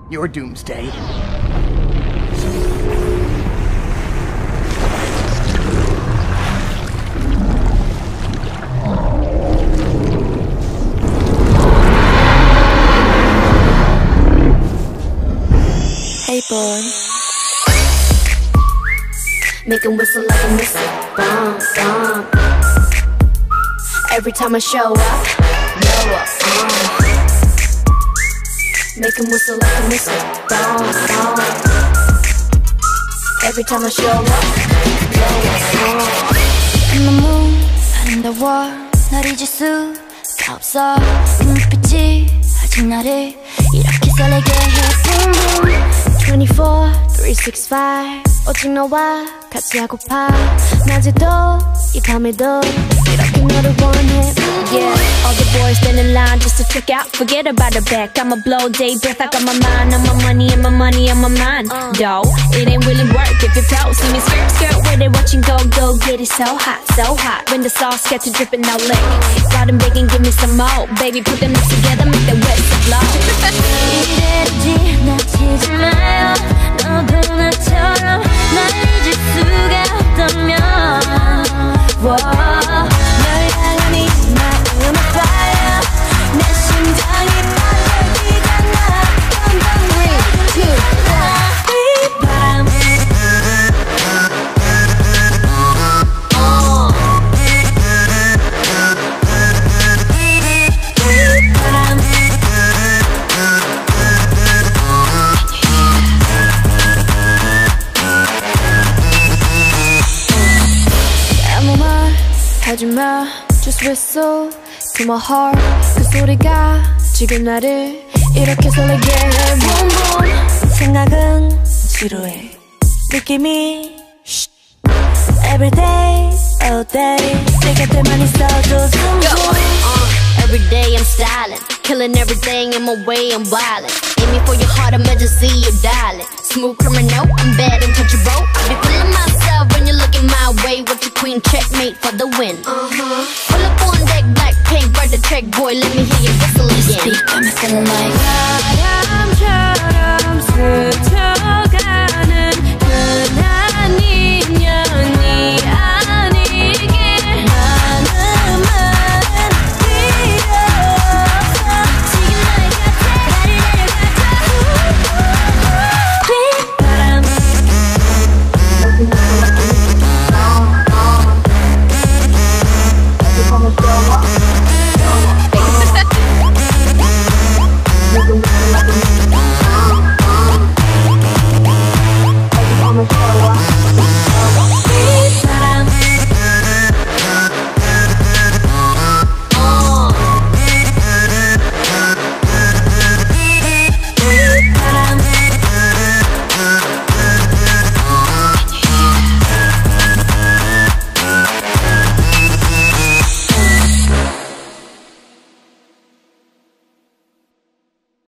your Doomsday. Hey boy, make him whistle like a missile, bomb, bomb. Every time I show up, blow up, make him whistle like a missile, bomb, bomb. Every time I show up, blow up, 너무 아름다워 날 잊을 수가 없어 그 눈빛이 아직 나를 이렇게 설레게 해 boom boom 24, 365 오직 너와 같이 하고파 낮에도 이 밤에도 이렇게 너를 원해 Yeah, all the boys stand in line just to check out Forget about the back, I'ma blow day breath I got my mind on my money and my money on my mind Though, it ain't really work if you pro See me skirt, skirt where they watching go, go Get it so hot When the sauce gets to dripping out lick Loud and big and give me some more Baby, put them lips together, make the wet flow 이랬지, 놓치지 마요 너도 나처럼 날 잊을 수가 없다면 널 향한 이 마음은 fire 내 심장이 떨리기가 나 Countdown 3, 2, 1 이 바람 하지마 just whistle to my heart 그 소리가 지금 나를 이렇게 설레게 해 boom boom 생각은 지루해 느낌이 every day all day 내 곁에만 있어도 zoom boom Every day I'm styling killing everything in my way I'm wildin' aiming for your heart emergency you're dialing smooth criminal I'm bad untouchable I be feeling myself when you're looking my way with your queen checkmate for the win pull up on deck BLACKPINK bird the track boy let me hear you whistle again speak got me feeling like